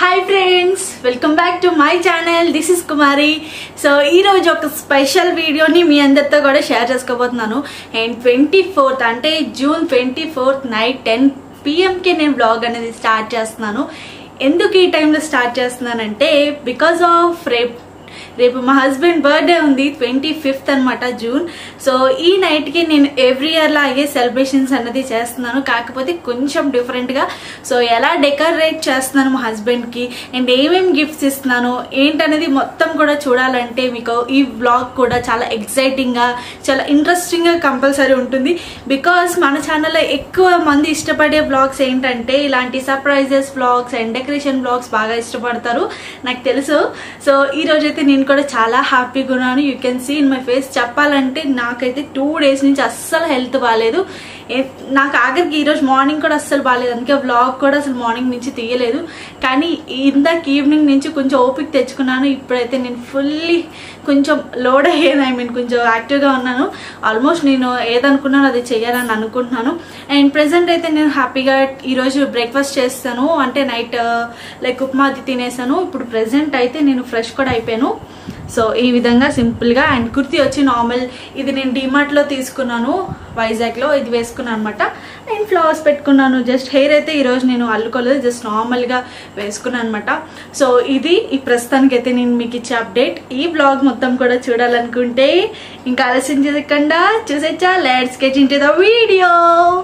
Hi friends, welcome back to my channel. This is Kumari. So ఈరోజు ఒక special వీడియోని మీ అందరితో కూడా షేర్ చేసుకోబోతున్నాను. అండ్ 24th అంటే జూన్ 24th నైట్ 10 PM నేను బ్లాగ్ అనేది స్టార్ట్ చేస్తున్నాను. ఎందుకు ఈ టైంలో స్టార్ట్ చేస్తున్నానంటే బికాస్ ఆఫ్ రేపు మా హస్బెండ్ బర్త్డే ఉంది, 25th అనమాట జూన్. సో ఈ నైట్కి నేను ఎవ్రీ ఇయర్ లాగే సెలబ్రేషన్స్ అనేది చేస్తున్నాను, కాకపోతే కొంచెం డిఫరెంట్గా. సో ఎలా డెకరేట్ చేస్తున్నాను మా హస్బెండ్కి అండ్ ఏమేమి గిఫ్ట్స్ ఇస్తున్నాను ఏంటనేది మొత్తం కూడా చూడాలంటే మీకు ఈ వ్లాగ్ కూడా చాలా ఎక్సైటింగ్గా చాలా ఇంట్రెస్టింగ్గా కంపల్సరీ ఉంటుంది. బికాస్ మన ఛానల్లో ఎక్కువ మంది ఇష్టపడే వ్లాగ్స్ ఏంటంటే ఇలాంటి surprises vlogs and decoration vlogs బాగా ఇష్టపడతారు, నాకు తెలుసు. సో ఈ రోజైతే నేను కూడా చాలా హ్యాపీగా ఉన్నాను. You can see in my face. చెప్పాలంటే నాకైతే 2 days నుంచి అస్సలు హెల్త్ బాగాలేదు. నాకు ఆఖరికి ఈరోజు మార్నింగ్ కూడా అస్సలు బాగాలేదు, అందుకే వ్లాగ్ కూడా అసలు మార్నింగ్ నుంచి తీయలేదు. కానీ ఇందాక ఈవినింగ్ నుంచి కొంచెం ఓపిక తెచ్చుకున్నాను. ఇప్పుడైతే నేను ఫుల్లీ కొంచెం లోడ్ అయ్యేది, కొంచెం యాక్టివ్గా ఉన్నాను. ఆల్మోస్ట్ నేను ఏదనుకున్నాను అది చేయాలని అనుకుంటున్నాను. అండ్ ప్రెసెంట్ అయితే నేను హ్యాపీగా ఈరోజు బ్రేక్ఫాస్ట్ చేస్తాను, అంటే నైట్ లైక్ ఉప్మా అది తినేసాను. ఇప్పుడు ప్రెసెంట్ అయితే నేను ఫ్రెష్ కూడా అయిపోయాను. సో ఈ విధంగా సింపుల్గా. అండ్ కుర్తీ వచ్చి నార్మల్, ఇది నేను డిమార్ట్లో తీసుకున్నాను వైజాగ్లో, ఇది వేసుకున్నాను అనమాట. నేను ఫ్లవర్స్ పెట్టుకున్నాను. జస్ట్ హెయిర్ అయితే ఈరోజు నేను అల్లుకోలేదు, జస్ట్ నార్మల్గా వేసుకున్నాను అనమాట. సో ఇది ఈ ప్రస్తుతానికి అయితే నేను మీకు ఇచ్చే అప్డేట్. ఈ బ్లాగ్ మొత్తం కూడా చూడాలనుకుంటే ఇంకా ఆలస్యం చేయకుండా చూసేచ్చా. Let's get into the video.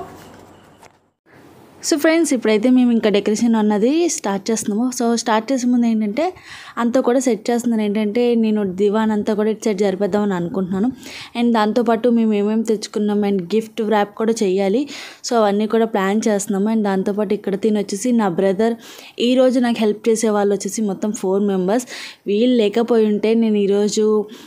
So friends, ఇప్పుడైతే మేము ఇంకా డెకరేషన్ అన్నది స్టార్ట్ చేస్తున్నాము. సో స్టార్ట్ చేసే ముందు ఏంటంటే అంతా కూడా సెట్ చేస్తున్నాను. ఏంటంటే నేను దివాన్ అంతా కూడా ఇటు సైడ్ జరిపేద్దామని అనుకుంటున్నాను. అండ్ దాంతోపాటు మేము ఏమేమి తెచ్చుకున్నాం అండ్ గిఫ్ట్ ర్యాప్ కూడా చేయాలి. సో అవన్నీ కూడా ప్లాన్ చేస్తున్నాము. అండ్ దాంతోపాటు ఇక్కడ వచ్చేసి నా బ్రదర్, ఈరోజు నాకు హెల్ప్ చేసే వాళ్ళు వచ్చేసి మొత్తం 4 members. వీళ్ళు లేకపోయి ఉంటే నేను ఈరోజు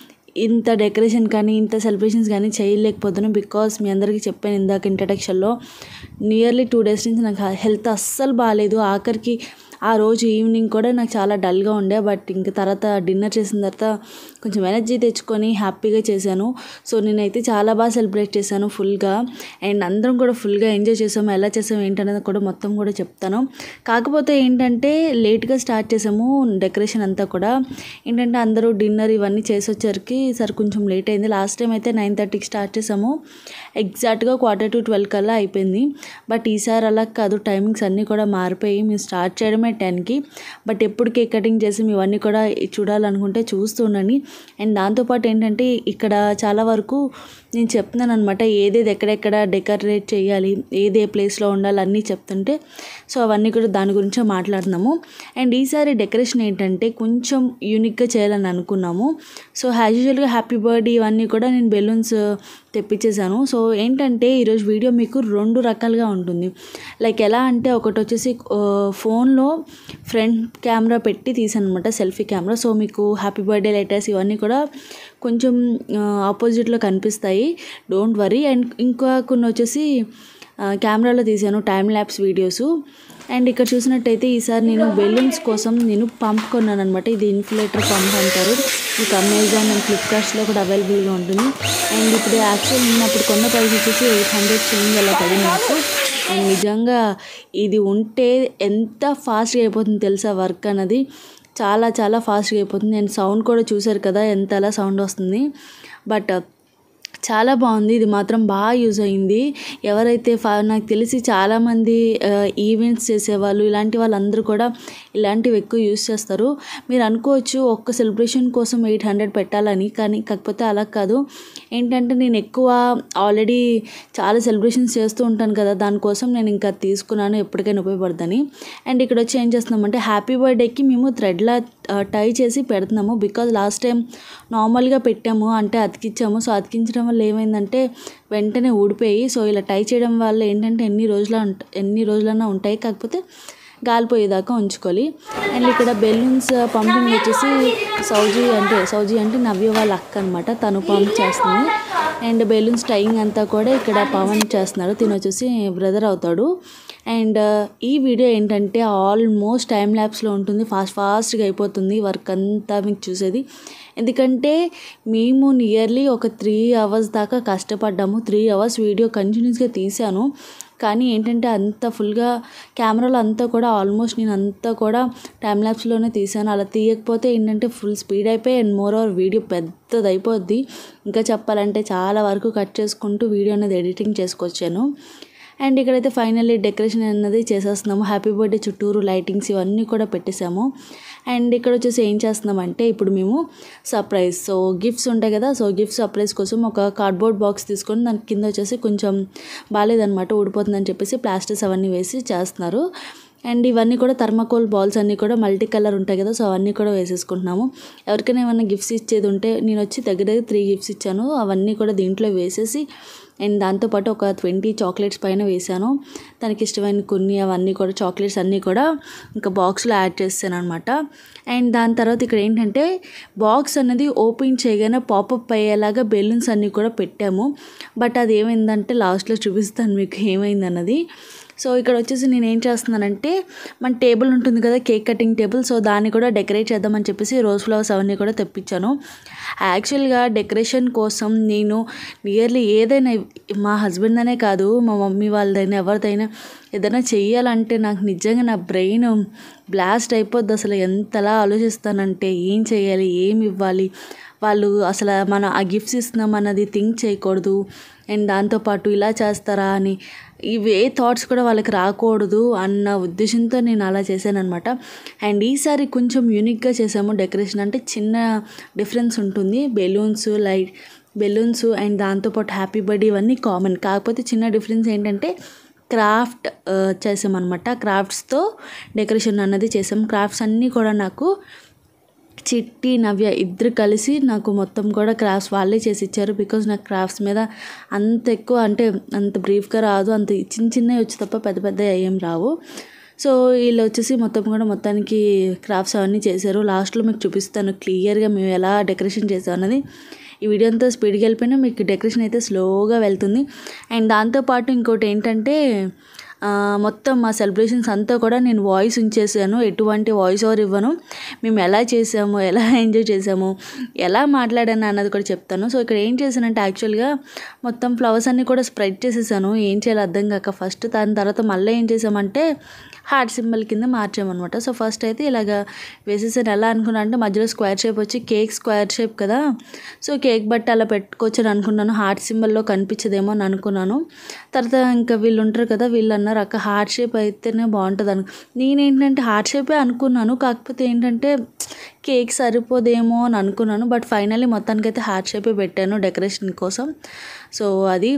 ఇంత డెకరేషన్ కానీ ఇంత సెలబ్రేషన్స్ కానీ చేయలేకపోతున్నాను. బికాస్ మీ అందరికీ చెప్పాను ఇందాక ఇంట్రడక్షన్లో, నియర్లీ 2 days నుంచి నాకు హెల్త్ అస్సలు బాగాలేదు. ఆఖరికి ఆ రోజు ఈవినింగ్ కూడా నాకు చాలా డల్గా ఉండే. బట్ ఇంకా తర్వాత డిన్నర్ చేసిన తర్వాత కొంచెం ఎనర్జీ తెచ్చుకొని హ్యాపీగా చేశాను. సో నేనైతే చాలా బాగా సెలబ్రేట్ చేశాను ఫుల్గా. అండ్ అందరం కూడా ఫుల్గా ఎంజాయ్ చేసాము. ఎలా చేసాము ఏంటనేది కూడా మొత్తం కూడా చెప్తాను. కాకపోతే ఏంటంటే లేట్గా స్టార్ట్ చేసాము డెకరేషన్ అంతా కూడా. ఏంటంటే అందరూ డిన్నర్ ఇవన్నీ చేసి వచ్చరికి సరే కొంచెం లేట్ అయింది. లాస్ట్ టైం అయితే 9:30కి స్టార్ట్ చేసాము, ఎగ్జాక్ట్గా 11:45 కల్లా అయిపోయింది. బట్ ఈసారి అలా కాదు, టైమింగ్స్ అన్నీ కూడా మారిపోయి మేము స్టార్ట్ చేయడమే 10కి. బట్ ఎప్పుడు కేక్ కటింగ్ చేసి ఇవన్నీ కూడా చూడాలనుకుంటే చూస్తూ ఉండండి. అండ్ దాంతోపాటు ఏంటంటే ఇక్కడ చాలా వరకు నేను చెప్తున్నాను అనమాట, ఏదేది ఎక్కడెక్కడ డెకరేట్ చేయాలి, ఏదే ప్లేస్లో ఉండాలి అన్నీ చెప్తుంటే. సో అవన్నీ కూడా దాని గురించే మాట్లాడుతున్నాము. అండ్ ఈసారి డెకరేషన్ ఏంటంటే కొంచెం యూనిక్గా చేయాలని అనుకున్నాము. సో యాజ్ యూజువల్గా హ్యాపీ బర్త్డే ఇవన్నీ కూడా నేను బెలూన్స్ తెప్పించేసాను. సో ఏంటంటే ఈరోజు వీడియో మీకు 2 రకాలుగా ఉంటుంది. లైక్ ఎలా అంటే ఒకటి వచ్చేసి ఫోన్లో ఫ్రంట్ కెమెరా పెట్టి తీసాను అనమాట, సెల్ఫీ కెమెరా. సో మీకు హ్యాపీ బర్త్డే లెటర్స్ ఇవన్నీ కూడా కొంచెం ఆపోజిట్లో కనిపిస్తాయి, డోంట్ వరీ. అండ్ ఇంకా కొన్ని వచ్చేసి కెమెరాలో తీసాను టైమ్ ల్యాప్స్ వీడియోస్. అండ్ ఇక్కడ చూసినట్టయితే ఈసారి నేను బెలూన్స్ కోసం నేను పంప్ కొన్నాను అనమాట. ఇది ఇన్ఫ్లేటర్ పంప్ అంటారు. మీకు అమెజాన్ అండ్ ఫ్లిప్కార్ట్స్లో కూడా అవైలబుల్గా ఉంటుంది. అండ్ ఇప్పుడు యాక్చువల్ నేను అప్పుడు కొన్న ప్రైస్ వచ్చేసి 800 చేంజ్ అలా పడింది నాకు. అండ్ నిజంగా ఇది ఉంటే ఎంత ఫాస్ట్గా అయిపోతుంది తెలుసా వర్క్ అన్నది, చాలా చాలా ఫాస్ట్గా అయిపోతుంది. అండ్ సౌండ్ కూడా చూసారు కదా ఎంత అలా సౌండ్ వస్తుంది. బట్ చాలా బాగుంది, ఇది మాత్రం బాగా యూజ్ అయింది. ఎవరైతే నాకు తెలిసి చాలామంది ఈవెంట్స్ చేసేవాళ్ళు ఇలాంటి వాళ్ళందరూ కూడా ఇలాంటివి ఎక్కువ యూజ్ చేస్తారు. మీరు అనుకోవచ్చు ఒక్క సెలబ్రేషన్ కోసం 800 పెట్టాలని, కానీ కాకపోతే అలా కాదు. ఏంటంటే నేను ఎక్కువ ఆల్రెడీ చాలా సెలబ్రేషన్స్ చేస్తూ ఉంటాను కదా, దానికోసం నేను ఇంకా తీసుకున్నాను, ఎప్పటికైనా ఉపయోగపడుతుంది. అండ్ ఇక్కడ వచ్చి ఏం చేస్తున్నామంటే హ్యాపీ బర్త్డేకి మేము థ్రెడ్లా టై చేసి పెడుతున్నాము. బికాజ్ లాస్ట్ టైం నార్మల్గా పెట్టాము, అంటే అతికించాము. సో అతికించడం వల్ల ఏమైందంటే వెంటనే ఊడిపోయి. సో ఇలా టై చేయడం వల్ల ఏంటంటే ఎన్ని రోజులన్నా ఉంటాయి, కాకపోతే గాలిపోయేదాకా ఉంచుకోవాలి. అండ్ ఇక్కడ బెలూన్స్ పంపింగ్ వచ్చేసి సౌజీ అంటే నవ్య వాళ్ళ అక్క అనమాట, తను పంప్ చేస్తుంది. అండ్ బెలూన్స్ టైయింగ్ అంతా కూడా ఇక్కడ పవన్ చేస్తున్నాడు, తిను వచ్చేసి బ్రదర్ అవుతాడు. అండ్ ఈ వీడియో ఏంటంటే ఆల్మోస్ట్ టైం ల్యాప్స్లో ఉంటుంది, ఫాస్ట్గా అయిపోతుంది వర్క్ అంతా మీకు చూసేది. ఎందుకంటే మేము నియర్లీ ఒక 3 hours దాకా కష్టపడ్డాము. 3 hours వీడియో కంటిన్యూస్గా తీసాను. కానీ ఏంటంటే అంత ఫుల్గా కెమెరాలో అంతా కూడా ఆల్మోస్ట్ నేను అంతా కూడా టైం ల్యాప్స్లోనే తీసాను. అలా తీయకపోతే ఏంటంటే ఫుల్ స్పీడ్ అయిపోయి అండ్ మోర్ ఓవర్ వీడియో పెద్దది అయిపోద్ది. ఇంకా చెప్పాలంటే చాలా వరకు కట్ చేసుకుంటూ వీడియో అనేది ఎడిటింగ్ చేసుకొచ్చాను. అండ్ ఇక్కడైతే ఫైనల్లీ డెకరేషన్ అనేది చేసేస్తున్నాము. హ్యాపీ బర్త్డే చుట్టూరు లైటింగ్స్ ఇవన్నీ కూడా పెట్టేసాము. అండ్ ఇక్కడ వచ్చేసి ఏం చేస్తున్నామంటే ఇప్పుడు మేము సర్ప్రైజ్, సో గిఫ్ట్స్ ఉంటాయి కదా, సో గిఫ్ట్ సర్ప్రైజ్ కోసం ఒక కార్డ్బోర్డ్ బాక్స్ తీసుకొని దాని కింద వచ్చేసి కొంచెం బాగాలేదనమాట, ఊడిపోతుందని చెప్పేసి ప్లాస్టర్స్ అవన్నీ వేసి చేస్తున్నారు. అండ్ ఇవన్నీ కూడా థర్మాకోల్ బాల్స్ అన్నీ కూడా మల్టీ కలర్ ఉంటాయి కదా, సో అవన్నీ కూడా వేసేసుకుంటున్నాము. ఎవరికైనా ఏమైనా గిఫ్ట్స్ ఇచ్చేది ఉంటే నేను వచ్చి దగ్గర 3 గిఫ్ట్స్ ఇచ్చాను. అవన్నీ కూడా దీంట్లో వేసేసి అండ్ దాంతోపాటు ఒక 20 చాక్లెట్స్ పైన వేసాను. తనకి ఇష్టమైన కొన్ని అవన్నీ కూడా చాక్లెట్స్ అన్నీ కూడా ఇంకా బాక్స్లో యాడ్ చేస్తాను అనమాట. అండ్ దాని తర్వాత ఇక్కడ ఏంటంటే బాక్స్ అనేది ఓపెన్ చేయగానే పాపప్ అయ్యేలాగా బెలూన్స్ అన్నీ కూడా పెట్టాము. బట్ అది ఏమైందంటే లాస్ట్లో చూపిస్తాను మీకు ఏమైందన్నది. సో ఇక్కడ వచ్చేసి నేను ఏం చేస్తున్నానంటే మన టేబుల్ ఉంటుంది కదా, కేక్ కటింగ్ టేబుల్, సో దాన్ని కూడా డెకరేట్ చేద్దామని చెప్పేసి రోజ్ ఫ్లవర్స్ అవన్నీ కూడా తెప్పించాను. యాక్చువల్గా డెకరేషన్ కోసం నేను నియర్లీ ఏదైనా మా హస్బెండ్ అనే కాదు, మా మమ్మీ వాళ్ళదైనా ఎవరిదైనా ఏదైనా చెయ్యాలంటే నాకు నిజంగా నా బ్రెయిన్ బ్లాస్ట్ అయిపోద్ది. అసలు ఎంతలా ఆలోచిస్తానంటే ఏం చేయాలి, ఏమి ఇవ్వాలి, వాళ్ళు అసలు మన ఆ గిఫ్ట్స్ ఇస్తున్నాం అన్నది థింక్ చేయకూడదు. అండ్ దాంతోపాటు ఇలా చేస్తారా అని ఇవే థాట్స్ కూడా వాళ్ళకి రాకూడదు అన్న ఉద్దేశంతో నేను అలా చేశాను అనమాట. అండ్ ఈసారి కొంచెం యూనిక్గా చేసాము డెకరేషన్. అంటే చిన్న డిఫరెన్స్ ఉంటుంది, బెలూన్స్ అండ్ దాంతోపాటు హ్యాపీ బర్త్డే ఇవన్నీ కామన్. కాకపోతే చిన్న డిఫరెన్స్ ఏంటంటే క్రాఫ్ట్ చేసామన్నమాట. క్రాఫ్ట్స్తో డెకరేషన్ అన్నది చేసాం. క్రాఫ్ట్స్ అన్నీ కూడా నాకు చిట్టి, నవ్య ఇద్దరు కలిసి నాకు మొత్తం కూడా క్రాఫ్ట్స్ వాళ్ళే చేసి ఇచ్చారు. బికాజ్ నాకు క్రాఫ్ట్స్ మీద అంత ఎక్కువ అంటే అంత బ్రీఫ్గా రాదు, అంత చిన్నవి వచ్చి తప్ప పెద్ద పెద్ద ఏం రావు. సో వీళ్ళు వచ్చేసి మొత్తానికి క్రాఫ్ట్స్ అవన్నీ చేశారు. లాస్ట్లో మీకు చూపిస్తాను క్లియర్గా మేము ఎలా డెకరేషన్ చేసాం అన్నది. ఈ వీడియో అంతా స్పీడ్గా వెళ్ళిపోయినా మీకు డెకరేషన్ అయితే స్లోగా వెళ్తుంది. అండ్ దాంతోపాటు ఇంకోటి ఏంటంటే మొత్తం మా సెలబ్రేషన్స్ అంతా కూడా నేను వాయిస్ ఉంచేసాను. ఎటువంటి వాయిస్ ఓవర్ ఇవ్వను. మేము ఎలా చేసాము, ఎలా ఎంజాయ్ చేసాము, ఎలా మాట్లాడాను అన్నది కూడా చెప్తాను. సో ఇక్కడ ఏం చేశానంటే యాక్చువల్గా మొత్తం ఫ్లవర్స్ అన్నీ కూడా స్ప్రెడ్ చేసేసాను. ఏం చేయాలో అర్థం కాక ఫస్ట్. దాని తర్వాత మళ్ళీ ఏం చేసామంటే హార్ట్ సింబల్ కింద మార్చామన్నమాట. సో ఫస్ట్ అయితే ఇలాగ వేసేసాను. ఎలా అనుకున్నా అంటే మధ్యలో స్క్వేర్ షేప్ వచ్చి కేక్ స్క్వేర్ షేప్ కదా, సో కేక్ బట్టి అలా పెట్టుకోవచ్చు అని అనుకున్నాను. హార్ట్ సింబల్లో కనిపించదేమో అని అనుకున్నాను. తర్వాత ఇంకా వీళ్ళు ఉంటారు కదా, వీళ్ళు అన్నారు అక్క హార్ట్ షేప్ అయితేనే బాగుంటుంది నేనేంటంటే హార్ట్ షేపే అనుకున్నాను. కాకపోతే ఏంటంటే కేక్ సరిపోదేమో అని అనుకున్నాను. బట్ ఫైనల్లీ మొత్తానికైతే హార్ట్ షేపే పెట్టాను డెకరేషన్ కోసం. సో అది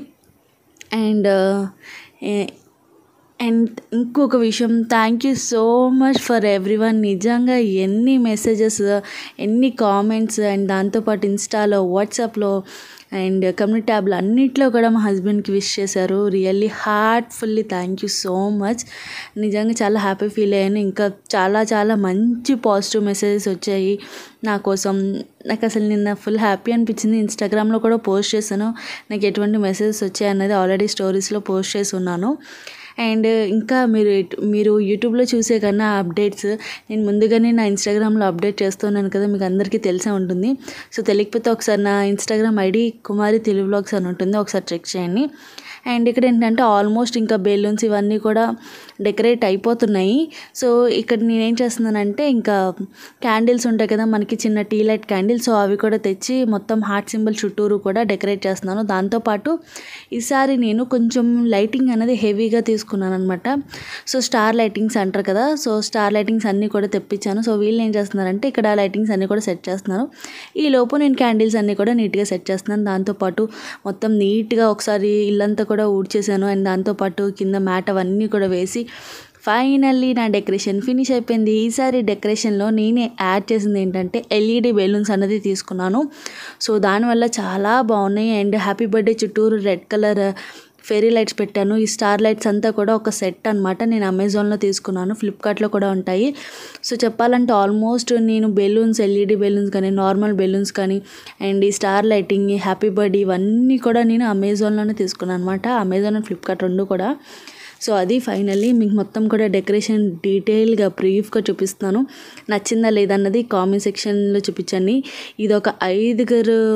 అండ్ ఇంకొక విషయం, thank you so much for everyone. నిజంగా ఎన్ని మెసేజెస్, ఎన్ని కామెంట్స్, అండ్ దాంతోపాటు ఇన్స్టాలో, వాట్సాప్లో అండ్ కమ్యూనిటీ ట్యాబ్లో అన్నిట్లో కూడా మా హస్బెండ్కి విష్ చేశారు. Really heartfully thank you so much. నిజంగా చాలా హ్యాపీ ఫీల్ అయ్యాను. ఇంకా చాలా మంచి పాజిటివ్ మెసేజెస్ వచ్చాయి నా కోసం. నాకు అసలు నిన్న ఫుల్ హ్యాపీ అనిపించింది. ఇన్స్టాగ్రామ్లో కూడా పోస్ట్ చేశాను నాకు ఎటువంటి మెసేజెస్ వచ్చాయి అన్నది. ఆల్రెడీ స్టోరీస్లో పోస్ట్ చేసి ఉన్నాను. అండ్ ఇంకా మీరు యూట్యూబ్లో చూసే కన్నా అప్డేట్స్ నేను ముందుగానే నా ఇన్స్టాగ్రామ్లో అప్డేట్ చేస్తున్నాను కదా, మీకు అందరికీ తెలిసే ఉంటుంది. సో తెలియకపోతే ఒకసారి నా Instagram ID Kumari Telugu vlogs అని ఉంటుంది, ఒకసారి చెక్ చేయండి. అండ్ ఇక్కడ ఏంటంటే ఆల్మోస్ట్ ఇంకా బెలూన్స్ ఇవన్నీ కూడా డెకరేట్ అయిపోతున్నాయి. సో ఇక్కడ నేనేం చేస్తున్నానంటే ఇంకా క్యాండిల్స్ ఉంటాయి కదా మనకి, చిన్న టీ లైట్ క్యాండిల్స్, సో అవి కూడా తెచ్చి మొత్తం హార్ట్ సింబల్ చుట్టూరు కూడా డెకరేట్ చేస్తున్నాను. దాంతోపాటు ఈసారి నేను కొంచెం లైటింగ్ అనేది హెవీగా తీసుకున్నాను అనమాట. సో స్టార్ లైటింగ్స్ అంటారు కదా, సో స్టార్ లైటింగ్స్ అన్నీ కూడా తెప్పించాను. సో వీళ్ళు ఏం చేస్తున్నారంటే ఇక్కడ లైటింగ్స్ అన్నీ కూడా సెట్ చేస్తున్నారు. ఈ లోపు నేను క్యాండిల్స్ అన్నీ కూడా నీట్గా సెట్ చేస్తున్నాను. దాంతోపాటు మొత్తం నీట్గా ఒకసారి ఇల్లంతా కూడా ఊడ్చేసాను. అండ్ దాంతోపాటు కింద మ్యాట్ అవన్నీ కూడా వేసి ఫైనల్లీ నా డెకరేషన్ ఫినిష్ అయిపోయింది. ఈసారి డెకరేషన్లో నేనే యాడ్ చేసింది ఏంటంటే ఎల్ఈడి బెలూన్స్ అనేది తీసుకున్నాను. సో దానివల్ల చాలా బాగున్నాయి. అండ్ హ్యాపీ బర్త్డే చుట్టూరు రెడ్ కలర్ ఫెయిరీ లైట్స్ పెట్టాను. ఈ స్టార్ లైట్స్ అంతా కూడా ఒక సెట్ అనమాట. నేను అమెజాన్లో తీసుకున్నాను, ఫ్లిప్కార్ట్లో కూడా ఉంటాయి. సో చెప్పాలంటే ఆల్మోస్ట్ నేను బెలూన్స్, ఎల్ఈడి బెలూన్స్ కానీ, నార్మల్ బెలూన్స్ కానీ, అండ్ ఈ స్టార్ లైటింగ్, హ్యాపీ బర్త్డే ఇవన్నీ కూడా నేను అమెజాన్లోనే తీసుకున్నాను అనమాట. అమెజాన్ అండ్ ఫ్లిప్కార్ట్ రెండు కూడా. సో అది ఫైనల్లీ మీకు మొత్తం కూడా డెకరేషన్ డీటెయిల్గా బ్రీఫ్గా చూపిస్తున్నాను. నచ్చిందా లేదన్నది కామెంట్ సెక్షన్లో చూపించండి. ఇది ఒక 5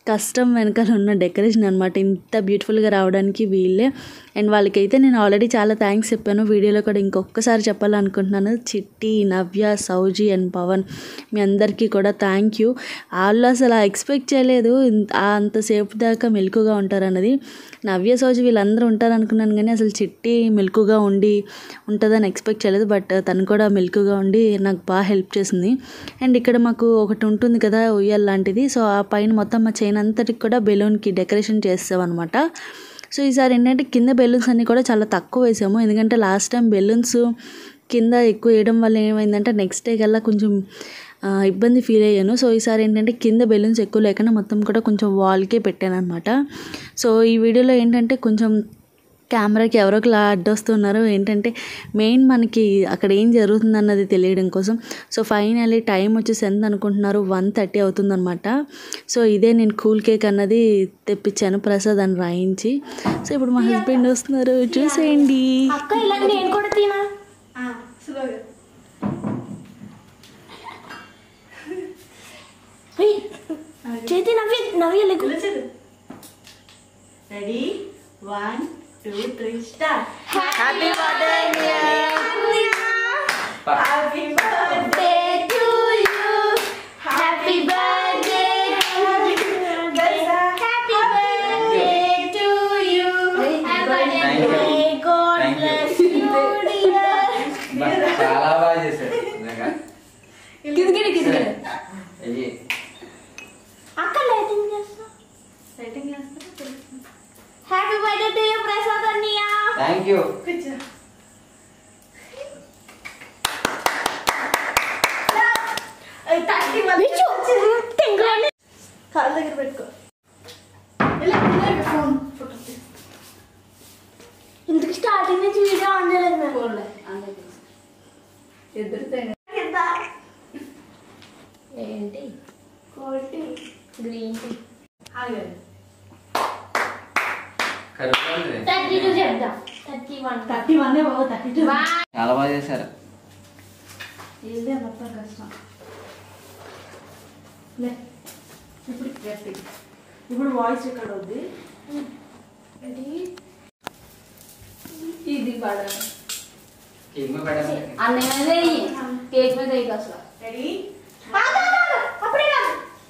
కష్టం వెనకాల ఉన్న డెకరేషన్ అనమాట. ఇంత బ్యూటిఫుల్గా రావడానికి వీళ్ళే. అండ్ వాళ్ళకైతే నేను ఆల్రెడీ చాలా థ్యాంక్స్ చెప్పాను, వీడియోలో కూడా ఇంకొకసారి చెప్పాలనుకుంటున్నాను. చిట్టి, నవ్య, సౌజీ అండ్ పవన్, మీ అందరికీ కూడా థ్యాంక్ యూ. వాళ్ళు అసలు ఎక్స్పెక్ట్ చేయలేదు అంతసేపు దాకా మెలకుగా ఉంటారన్నది. నవ్య, సౌజీ వీళ్ళందరూ ఉంటారనుకున్నాను, కానీ అసలు చిట్టి మెలకుగా ఉంటుందని ఎక్స్పెక్ట్ చేయలేదు. బట్ తను కూడా మెలకుగా ఉండి నాకు బాగా హెల్ప్ చేసింది. అండ్ ఇక్కడ మాకు ఒకటి ఉంటుంది కదా ఉయ్యాల లాంటిది, సో ఆ పైన మొత్తం మా చైన్ అంతటికి కూడా బెలూన్కి డెకరేషన్ చేస్తామన్నమాట. సో ఈసారి ఏంటంటే కింద బెలూన్స్ అన్నీ కూడా చాలా తక్కువ వేసాము, ఎందుకంటే లాస్ట్ టైం బెలూన్స్ కింద ఎక్కువ వేయడం వల్ల ఏమైందంటే నెక్స్ట్ డే కల్లా కొంచెం ఇబ్బంది ఫీల్ అయ్యాను. సో ఈసారి ఏంటంటే కింద బెలూన్స్ ఎక్కువ లేకుండా మొత్తం కూడా కొంచెం వాల్కే పెట్టాను అనమాట. సో ఈ వీడియోలో ఏంటంటే కొంచెం కెమెరాకి ఎవరో ఒకలా అడ్డొస్తున్నారు, ఏంటంటే మెయిన్ మనకి అక్కడ ఏం జరుగుతుంది అన్నది తెలియడం కోసం. సో ఫైనల్లీ టైం వచ్చేసి ఎంత అనుకుంటున్నారు, 1:30 అవుతుందన్నమాట. సో ఇదే నేను కూల్ కేక్ అన్నది తెప్పించాను ప్రసాద్ అని రాయించి. సో ఇప్పుడు మా హస్బెండ్ వస్తున్నారు, చూసేయండి. Ready 1 2 3 start. Happy birthday happy birthday to you, happy birthday happy birthday to you, happy god bless you dear. చాలా బాగా చేశారు అక్క లైటింగ్ చేస్తా. Happy birthday to you Prasad అన్నయ్య. Thank you. కాళ్ళ దగ్గర పెట్టుకో. ఇందుకు స్టార్టింగ్ నుంచి వీడియో ఆన్ చేయలేదు మేము. ఏంటి కోటి గ్రీన్ టీ 32 చెప్దాం. 31 బాబు 32. చాలా బాగా చేశారు. ఇదే మొత్తం కష్టం. ఇప్పుడు వాయిస్ ఇక్కడ ఉంది. ఇది పడాలి కేక్ మీద పెట్టండి. అన్నయ్యదే కేక్ మీద వేయక అసలు. రెడీ అప్పుడే కాదు.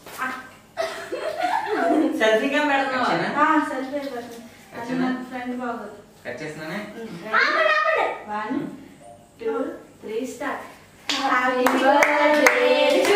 సెల్ఫీగా పెడతాం. సెల్ఫీ పెడతాం. అది నా ఫ్రెండ్ బాగోదు. కట్ చేస్తున్నానే. 1 2 3 start. Happy birthday to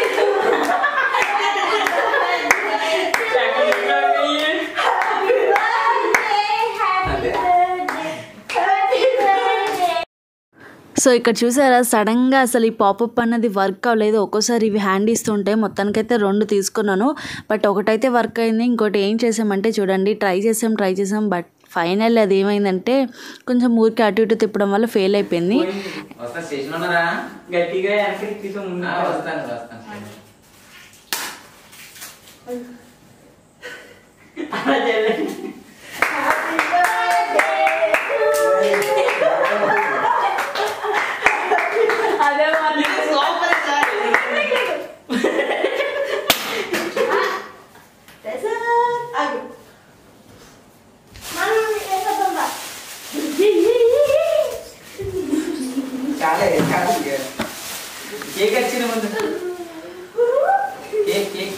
so ఇక్కడ చూసారా, సడన్గా అసలు ఈ పాపప్ అన్నది వర్క్ అవ్వలేదు. ఒక్కోసారి ఇవి హ్యాండ్ ఇస్తుంటాయి. మొత్తానికైతే 2 తీసుకున్నాను, బట్ ఒకటైతే వర్క్ అయింది. ఇంకోటి ఏం చేసామంటే చూడండి, ట్రై చేసాం బట్ ఫైనల్ అది ఏమైందంటే కొంచెం ఊరికి అటు ఇటు తిప్పడం వల్ల ఫెయిల్ అయిపోయింది. కేక్ వచ్చిన ముందు cake cake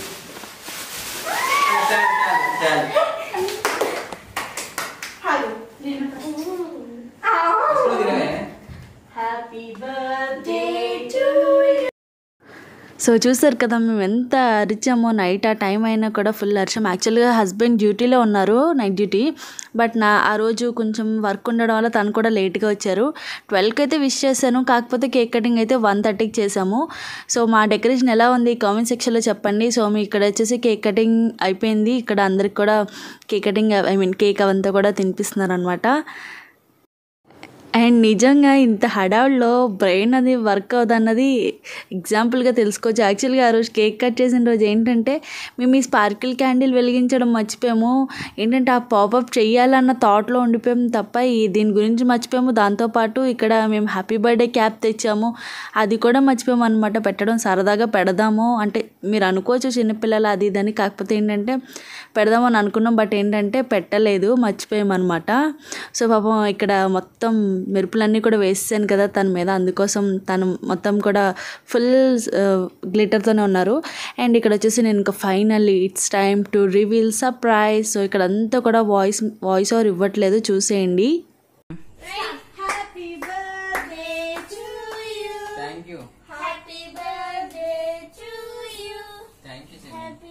happy birthday to so చూసారు కదా మేము ఎంత అరిచామో. నైట్ ఆ టైం అయినా కూడా ఫుల్ అరిచాం. యాక్చువల్గా హస్బెండ్ డ్యూటీలో ఉన్నారు, నైట్ డ్యూటీ. బట్ ఆ రోజు కొంచెం వర్క్ ఉండడం వల్ల తను కూడా లేట్గా వచ్చారు. 12కి అయితే విష్ చేశాను, కాకపోతే కేక్ కటింగ్ అయితే 1:30కి చేసాము. సో మా డెకరేషన్ ఎలా ఉంది కామెంట్ సెక్షన్లో చెప్పండి. సో మీ ఇక్కడ వచ్చేసి కేక్ కటింగ్ అయిపోయింది. ఇక్కడ అందరికి కూడా కేక్ కటింగ్ కేక్ అవంతా కూడా తినిపిస్తున్నారు అనమాట. అండ్ నిజంగా ఇంత హడావుడిలో బ్రెయిన్ అది వర్క్ అవుతుంది అన్నది ఎగ్జాంపుల్గా తెలుసుకోవచ్చు. యాక్చువల్గా ఆ రోజు కేక్ కట్ చేసిన రోజు ఏంటంటే మేము ఈ స్పార్కిల్ క్యాండిల్ వెలిగించడం మర్చిపోయాము. ఏంటంటే ఆ పాపప్ చెయ్యాలన్న థాట్లో ఉండిపోయాము తప్ప దీని గురించి మర్చిపోయాము. దాంతోపాటు ఇక్కడ మేము హ్యాపీ బర్త్డే క్యాప్ తెచ్చాము, అది కూడా మర్చిపోయాము అనమాట పెట్టడం. సరదాగా పెడదాము అంటే మీరు అనుకోవచ్చు చిన్నపిల్లలు అది ఇదని, కాకపోతే ఏంటంటే పెడదామని అనుకున్నాం, బట్ ఏంటంటే పెట్టలేదు, మర్చిపోయామన్నమాట. సో పాపం ఇక్కడ మొత్తం మెరుపులన్నీ కూడా వేసాను కదా తన మీద, అందుకోసం తను మొత్తం కూడా ఫుల్ గ్లిటర్తోనే ఉన్నారు. అండ్ ఇక్కడ వచ్చేసి నేను ఇంకా finally it's time to reveal surprise. So ఇక్కడ అంతా కూడా వాయిస్ ఓవర్ ఇవ్వట్లేదు, చూసేయండి. Happy birthday to you. Thank you Happy birthday to you. Thank you Happy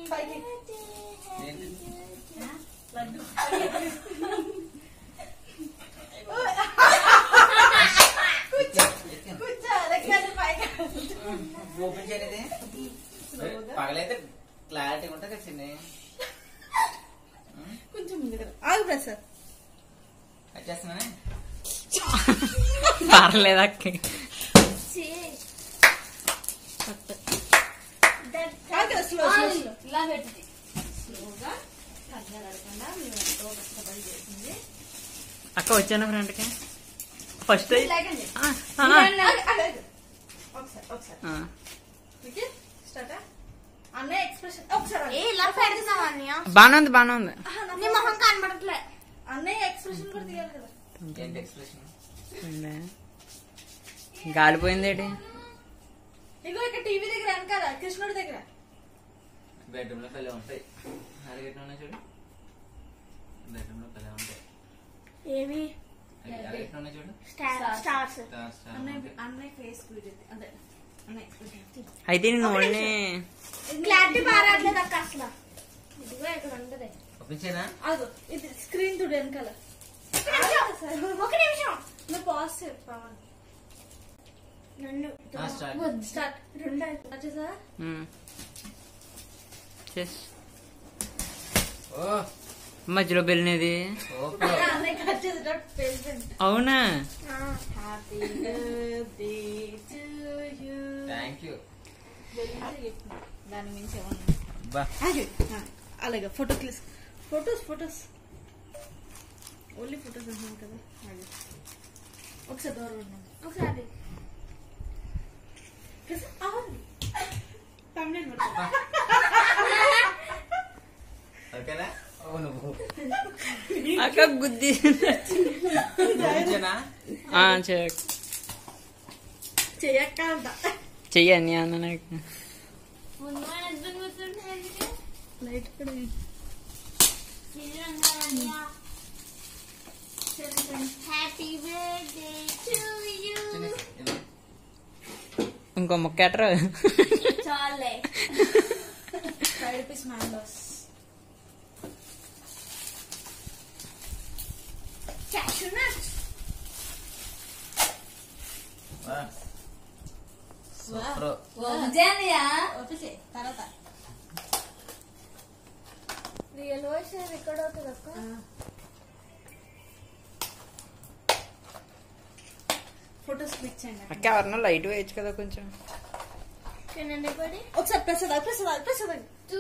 open చేయలేదే పగలైతే క్లారిటీ ఉంటుంది చిన్న కొంచెం ముందు కదా ఆగు ప్రసాద్. వచ్చేస్తున్నానే పర్లేదు అక్క. ఇలా పెట్టింది స్లోగా తగ్గకుండా మేము ఎంతో కష్టపడి చేసింది. అక్క వచ్చాను ఫ్రెండ్కి ఫస్ట్ లేకండి ఒకసారి అన్నయ్య ఎక్స్ప్రెషన్ ఒకసారి ఇలా పెడుతున్నాం అన్నయ్య. బానే ఉంది బానే ఉంది. నీ మొహం కనబడట్లే. అన్నయ్య ఎక్స్ప్రెషన్ కూడా తీయాలి కదా. ఏంటి ఎక్స్ప్రెషన్ గాలిపోయింది ఏంటి? ఇగో ఇక్కడ టీవీ దగ్గర వెనకాల కృష్ణుడి దగ్గర బెడ్రూమ్ లో పెళ్ళి ఉంటాయి. అరగెట్లా ఉన్నాయి చూడు, బెడ్రూమ్ లో పెళ్ళి ఉంటాయి. ఏవి అరగెట్లా ఉన్నాయి చూడు, స్టార్స్ స్టార్ స్టార్ అన్నయ్య ఫేస్ అదే అన్నయ్య ఎక్స్ప్రెషన్ అయితే నేను ఓన్లీ క్లారిటీ బారాట్లేదు అక్క అసలు. ఇదిగో ఇక్కడ ఉండదు. ఒప్పించేనా? అదో ఇది స్క్రీన్ చూడు వెనకాల. ఒక నిమిషం నువ్వు పాజ్ చెప్పావని నన్ను స్టార్ట్ రెండు వచ్చేసా. ఓ మధ్యలో బెల్లినది. సూపర్. అన్నయ్య కట్ చేసేటప్పుడు ప్రెసిడెంట్. అవునా? Happy birthday to you. Thank you. దాని మించి ఏమన్నా అలాగే ఫొటోస్ ఓన్లీ ఫొటోస్ అంటున్నాను కదా. ఒకసారి దూరం ఉన్నాను ఒకసారి ఓకేనా? ఓ నువ్వు అక్క గుద్ది ఒప్పించేనా? చెయ్యక్క అంట. చెయ్యని అన్న నాకు లైట్ కూడా హ్యాపీ బర్త్డే టు యూ. చిన్న ఇది. ఇంకో ముక్క ఎట్రా. చాలే 5 rupees mangoes. Cashew nuts. వా. సూపర్. ఓకే తర్వాత రియల్ వాయిస్ రికార్డ్ అవుతుంది అక్క. ఫోటోస్ క్లిక్ చేయండి అక్క ఎవరన్నా లైట్ వేయచ్చు కదా కొంచెం. ఒకసారి ప్రసాద్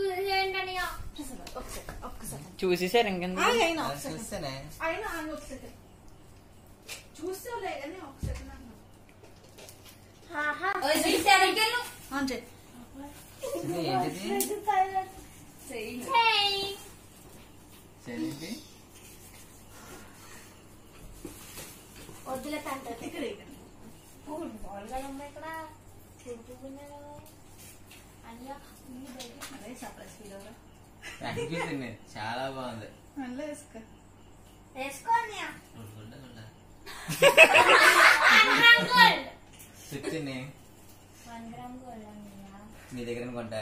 ఒక్కసారి చూసేసారు ఇంకెందుకు? అయినా చూస్తేనే అయినా ఒకసారి చూస్తావులే కానీ ఒకసారి ఇది ఏంటిది? చెల్లింది వద్దులే తంట ఇక్కడ సర్ప్రైజ్ ఫీల్ అవరా. థ్యాంక్ యూ తిని చాలా బాగుంది. వేసుకోండి చెప్తిని 1 గ్రామ్ గోల్డ్ మీ దగ్గర కొంటా.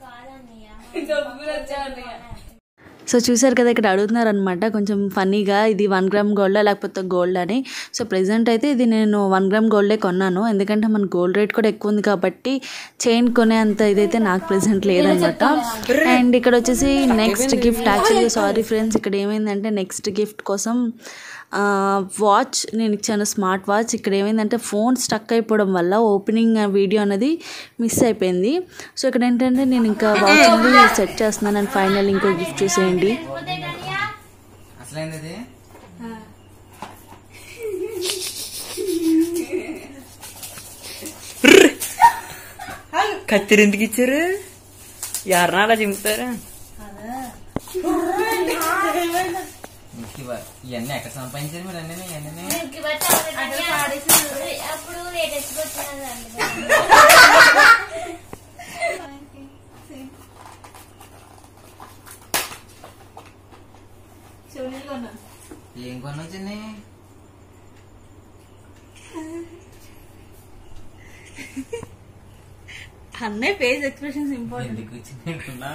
సో చూసారు కదా, ఇక్కడ అడుగుతున్నారు అనమాట కొంచెం ఫన్నీగా, ఇది 1 గ్రామ్ గోల్డా లేకపోతే గోల్డ్ అని. సో ప్రెజెంట్ అయితే ఇది నేను 1 గ్రామ్ గోల్డే కొన్నాను, ఎందుకంటే మన గోల్డ్ రేట్ కూడా ఎక్కువ ఉంది కాబట్టి చైన్ కొనే అంత ఇదైతే నాకు ప్రెజెంట్ లేదనమాట. అండ్ ఇక్కడ వచ్చేసి next gift, actually sorry friends, ఇక్కడ ఏమైందంటే నెక్స్ట్ గిఫ్ట్ కోసం వాచ్ నేను ఇచ్చాను, స్మార్ట్ వాచ్. ఇక్కడ ఏమైందంటే ఫోన్ స్టక్ అయిపోవడం వల్ల ఓపెనింగ్ వీడియో అనేది మిస్ అయిపోయింది. సో ఇక్కడ ఏంటంటే నేను ఇంకా వాచ్ అనేది సెట్ చేస్తున్నాను. అండ్ ఫైనల్ ఇంకో గిఫ్ట్ చూసేయండి. అసలైంది కత్తిరి ఎందుకు ఇచ్చారు? ఎవరన్నా అలా చింపుతారా? ఇవన్నీ ఎక్కడ సంపాదించారు మీరు అన్నీ? ఇవన్నీ అప్పుడు లేటెస్ట్ ఏం కొన్నా చిన్ని? అన్నయ్య ఫేస్ ఎక్స్ప్రెషన్స్ ఇంపార్టెంట్. ఎందుకు చిన్న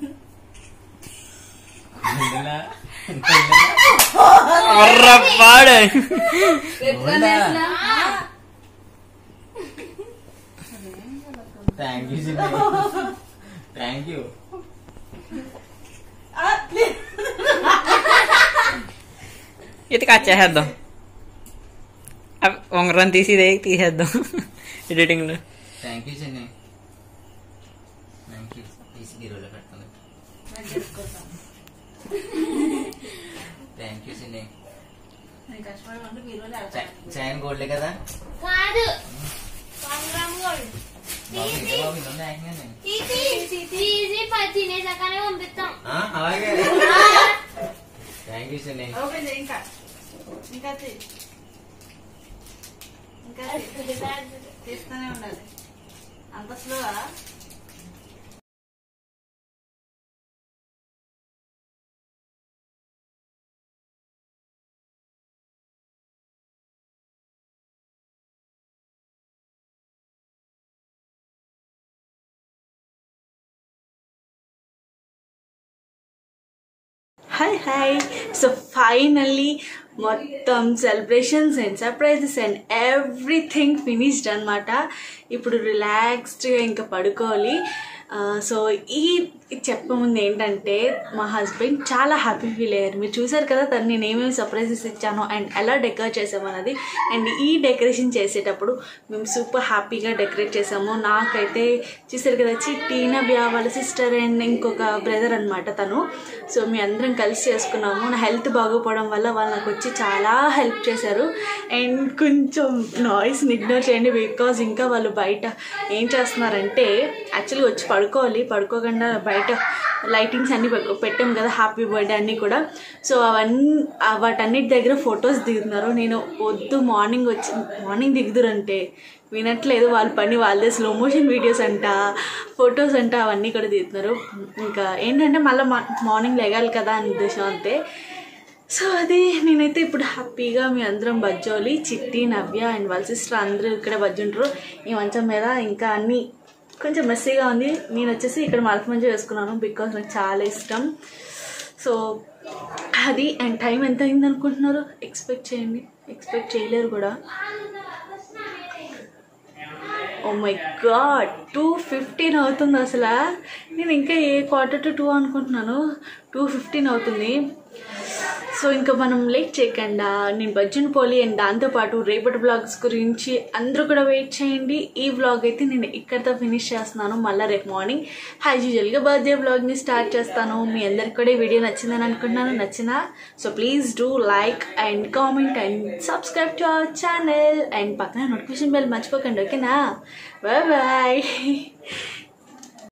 థ్యాంక్ యూ చిన్ని, థ్యాంక్ యూ. ఇది కచ్చేసేద్దాం, ఉంగరం తీసి ఇదే తీసేద్దాం ఎడిటింగ్ లో. థ్యాంక్ యూ చిన్ని, థ్యాంక్ యూ. తీసి బీరోలో పెడుతుంది. థ్యాంక్ యూ చిన్ని. చైన్ గోల్డే కదా? కాదు తినేసాకనే పంపిస్తాం. అలాగే. థ్యాంక్ యూ చిన్ని. తీస్తూనే ఉండాలి. అంత స్లోవా? హాయ్. సో ఫైనల్లీ మొత్తం celebrations and surprises and everything finished అనమాట. ఇప్పుడు రిలాక్స్డ్గా ఇంకా పడుకోవాలి. సో ఈ చెప్పముందు ఏంటంటే మా హస్బెండ్ చాలా హ్యాపీ ఫీల్ అయ్యారు. మీరు చూసారు కదా తను నేను ఏమేమి సర్ప్రైజెస్ ఇచ్చానో అండ్ ఎలా డెకరేట్ చేసామన్నది. అండ్ ఈ డెకరేషన్ చేసేటప్పుడు మేము సూపర్ హ్యాపీగా డెకరేట్ చేసాము. నాకైతే చూసారు కదా చిట్టి, నవ్య వాళ్ళ సిస్టర్ అండ్ ఇంకొక బ్రదర్ అనమాట తను. సో మీ అందరం కలిసి చేసుకున్నాము. నా హెల్త్ బాగోపోవడం వల్ల వాళ్ళు నాకు వచ్చి చాలా హెల్ప్ చేశారు. అండ్ కొంచెం నాయిస్ని ఇగ్నోర్ చేయండి, బికాజ్ ఇంకా వాళ్ళు బయట ఏం చేస్తున్నారంటే యాక్చువల్గా వచ్చి పడుకోకుండా బయట లైటింగ్స్ అన్నీ పెట్టాం కదా హ్యాపీ బర్త్డే అన్నీ కూడా. సో వాటన్నిటి దగ్గర ఫొటోస్ దిగుతున్నారు. నేను వద్దు మార్నింగ్ దిగుదురంటే వినట్లేదు. వాళ్ళ పని వాళ్ళదే, స్లో మోషన్ వీడియోస్ అంట, ఫొటోస్ అంట, అవన్నీ కూడా దిగుతున్నారు. ఇంకా ఏంటంటే మళ్ళీ మార్నింగ్ లెగాలి కదా అని ఉద్దేశం అంతే. సో అది నేనైతే ఇప్పుడు హ్యాపీగా మీ అందరం బజ్జోలి, చిట్టి, నవ్య అండ్ వాళ్ళ సిస్టర్ అందరూ ఇక్కడ బజ్జుంటారు ఈ మంచం మీద. ఇంకా అన్నీ కొంచెం మెస్సీగా ఉంది. నేను వచ్చేసి ఇక్కడ మలక మంచం వేసుకున్నాను బికాజ్ నాకు చాలా ఇష్టం. సో అది. అండ్ టైం ఎంత అయింది అనుకుంటున్నారు? ఎక్స్పెక్ట్ చేయండి, ఎక్స్పెక్ట్ చేయలేరు కూడా. ఓ మై గాడ్, 2:15 అవుతుంది. అసలు నేను ఇంకా 1:45 అనుకుంటున్నాను, 2:15 అవుతుంది. సో ఇంకా మనం లేట్ చేయకుండా నేను బజ్జుని పోలి అండ్ దాంతోపాటు రేపటి బ్లాగ్స్ గురించి అందరూ కూడా వెయిట్ చేయండి. ఈ వ్లాగ్ అయితే నేను ఇక్కడితో ఫినిష్ చేస్తున్నాను. మళ్ళీ రేపు మార్నింగ్ యాజ్ యూజువల్గా బర్త్డే వ్లాగ్ని స్టార్ట్ చేస్తాను. మీ అందరికి కూడా ఈ వీడియో నచ్చిందని అనుకుంటున్నాను. నచ్చినా so please do like and comment and subscribe to our channel and పక్కన నోటిఫికేషన్ బెల్ మర్చిపోకండి. ఓకేనా? Bye bye.